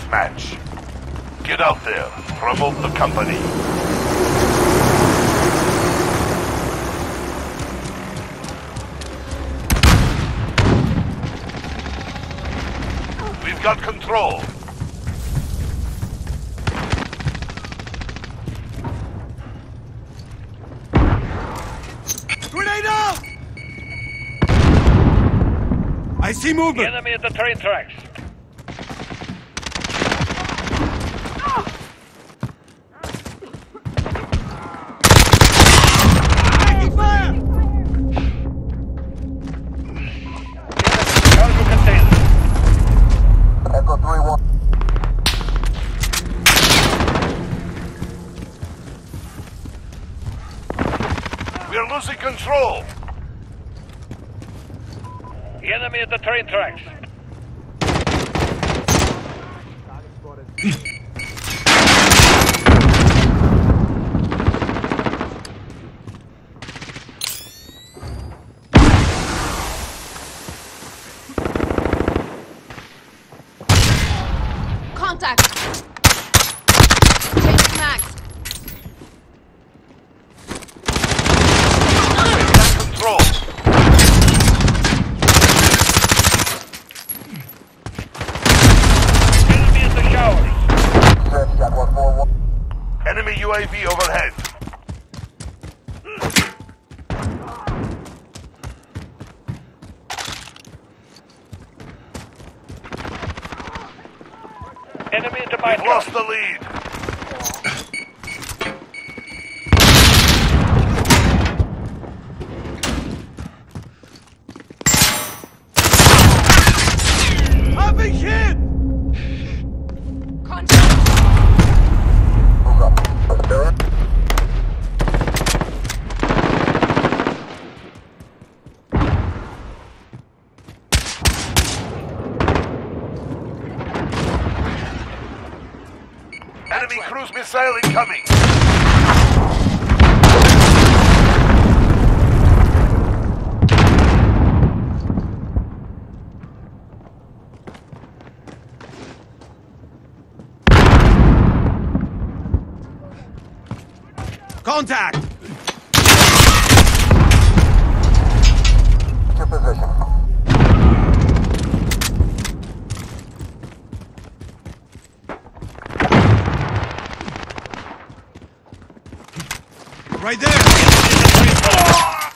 match. Get out there. Promote the company. We've got control. Grenade out! I see movement. Enemy at the train tracks. Taking fire! Cargo container. Echo 3-1. We're losing control. Enemy at the train tracks. Contact! Changing max. We've got control. Enemy at the showers. Search that 141. Enemy UAV overhead. Enemy at the mine We've truck. lost the lead. I've been hit! Contact! Move up. There. Enemy cruise missile incoming. Contact! To position. Right there!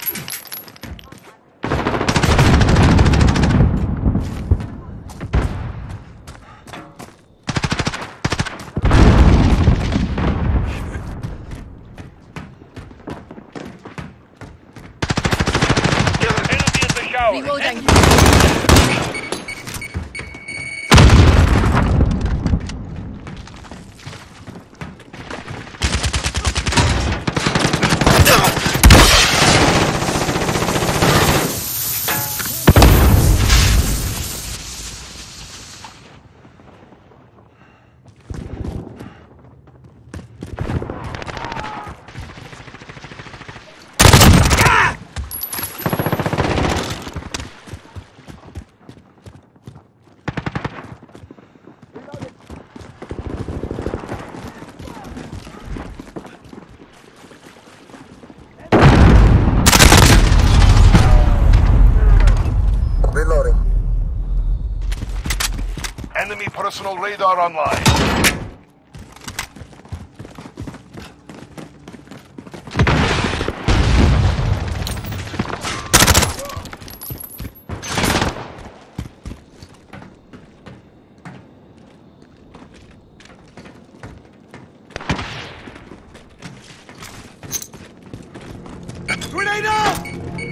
Enemy at the showers. Reloading. Reloading. Enemy personal radar online. Grenade out!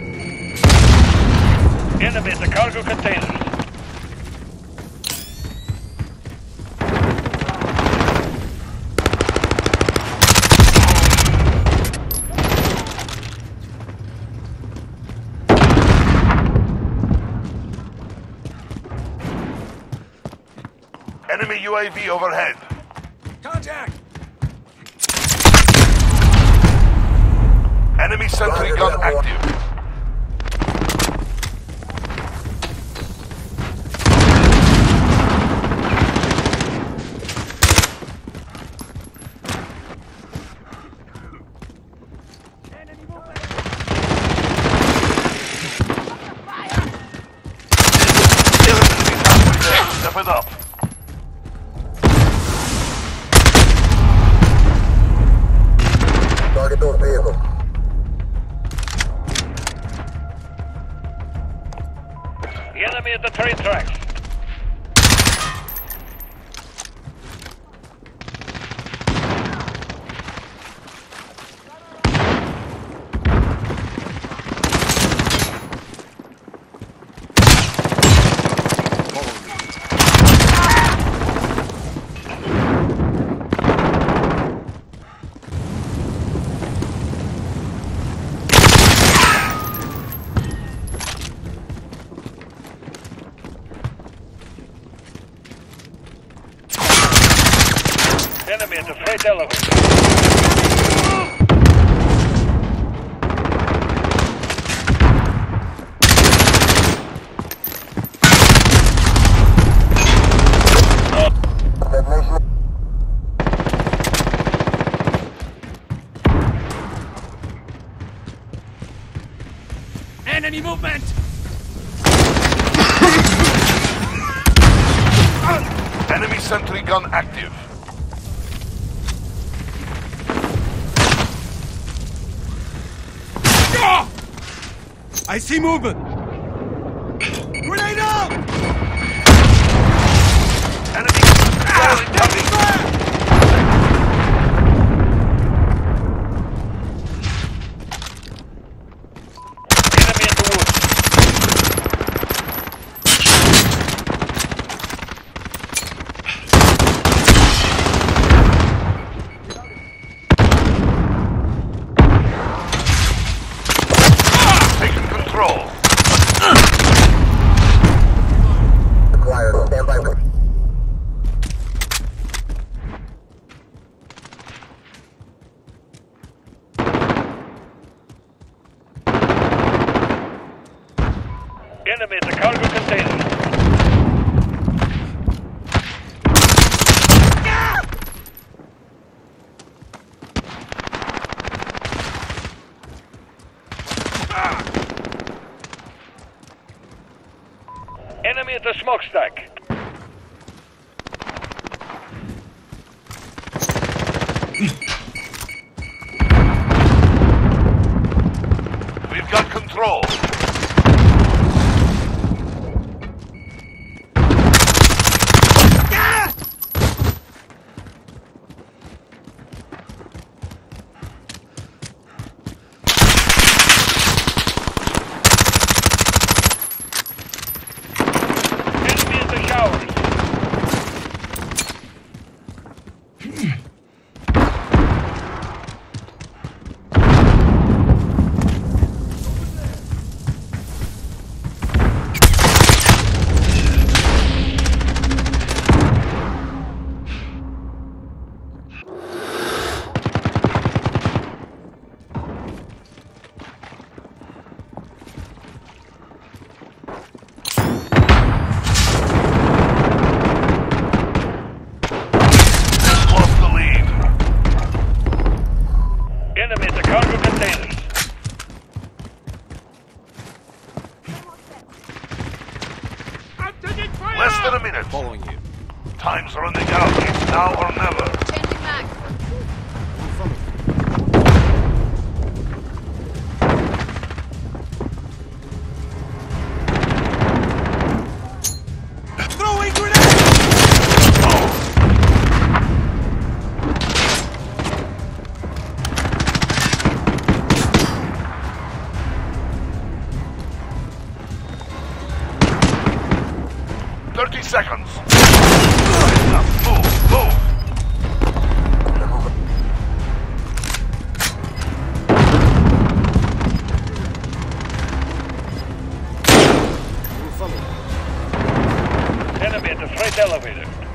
Enemy at the cargo containers. Enemy UAV overhead. Contact! Enemy sentry gun active. it up. Target those vehicles. The enemy at the train tracks. Enemy at the freight elevator. Detonation. Enemy movement! Enemy sentry gun active. I see movement! Grenade out! Enemy incoming. Enemy in the woods. Taking control. Acquired. Stand by. Enemy at the cargo container. Enemy at the smokestack. We've got control. Enemy at the showers. Lost the lead. Enemy at the cargo containers. Less than a minute. Following you. Time's running out. It's now or never. Changing mag. Throwing grenade! Oh! 30 seconds. Move, move. Enemy at the freight elevator.